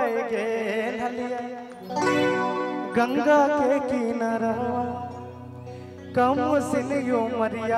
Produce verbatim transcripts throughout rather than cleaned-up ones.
गे हलिया गंगा के किनारा कम सिलियो मरिया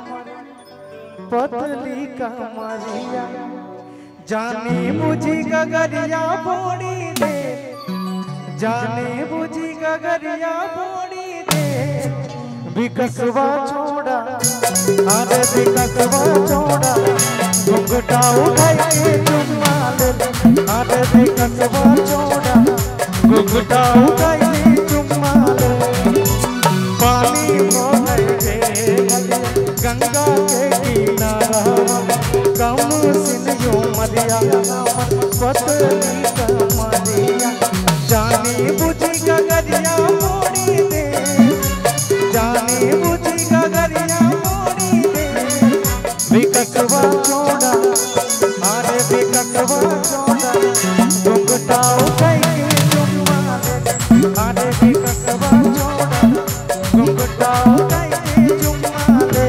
पतली कमरिया जानी बुझी गगरिया बोड़ी दे जानी बुझी गगरिया बोड़ी दे विकसवा छोड़ा अरे विकसवा छोड़ा घुंघटा उठाई के चुम्मा ले अरे विकसवा छोड़ा घुंघटा उठाई के चुम्मा ले पानी मोहर के गंगा के किनारा कम सिलियो मरिया पतली कमरिया जानी बुझी गगरिया मोड़ी दे जानी बुझी गगरिया मोड़ी दे विकसवा छोड़ा अरे विकसवा छोड़ा घुंघटा उठाई के चुम्मा ले अरे विकसवा छोड़ा घुंघटा उठाई के चुम्मा ले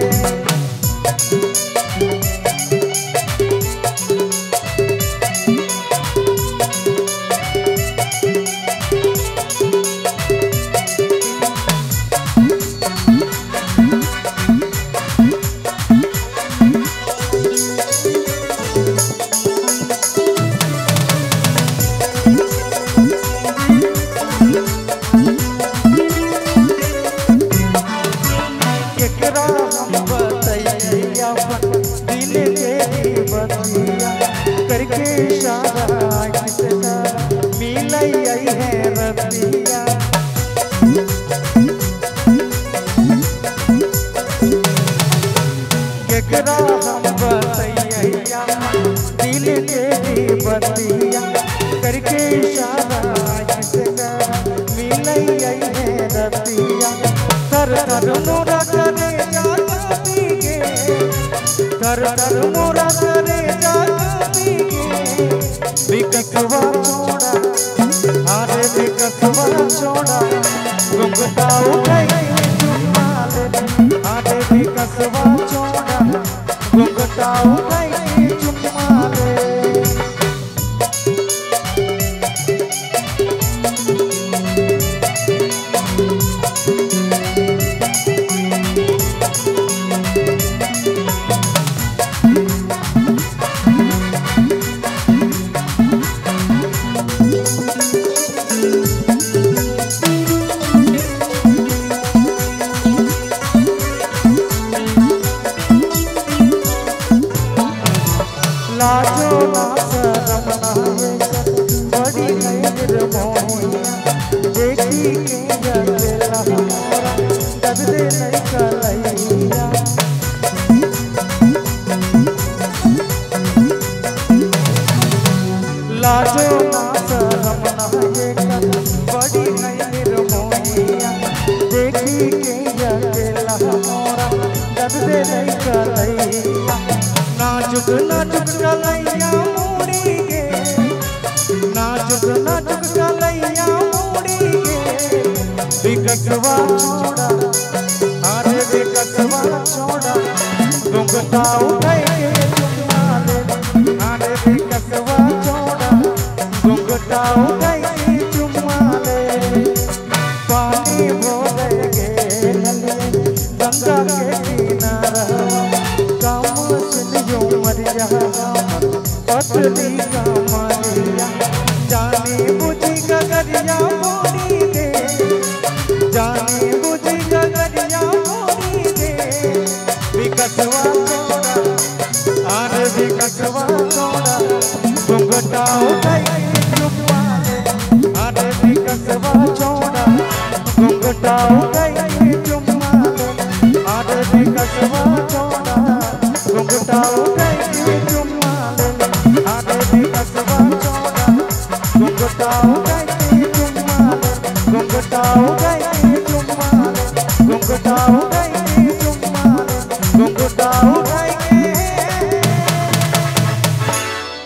करके इशारा किसका मिलई है रतिया केकरा हम बतैया दिल के बतिया करके इशारा किसका मिलई है रतिया कर कर मोरा करे जाता पीके कर कर मोरा करे जाता विकसवा छोड़ा अरे विकसवा छोड़ा घुंघटा उठाई के चुम्मा ले अरे विकसवा छोड़ा घुंघटा उठाई के चुम्मा ले लाजो ना शरम ना बड़ी निर्मोहिया देखी के जलेला मोरा दब दे नहीं कलैया लाजो ना शरम ना बड़ी निर्मोहिया देखी के जलेला मोरा दब दे नहीं कलैया नाजुक नाजुक कलैया मोड़ी गे नाजुक नाजुक कलैया मोड़ी गे विकसवा छोड़ा अरे विकसवा छोड़ा घुंघटा उठाई के चुम्मा ले अरे विकसवा छोड़ा घुंघटा उठाई के चुम्मा ले पानी भोर गे गंगा के किनारा मरिया पतली कमरिया जानी बुझी गगरिया मोड़ी दे जानी बुझी गगरिया मोड़ी दे विकसवा छोड़ा अरे विकसवा छोड़ा घुंघटा उठाई के चुम्मा ले अरे विकसवा छोड़ा घुंघटा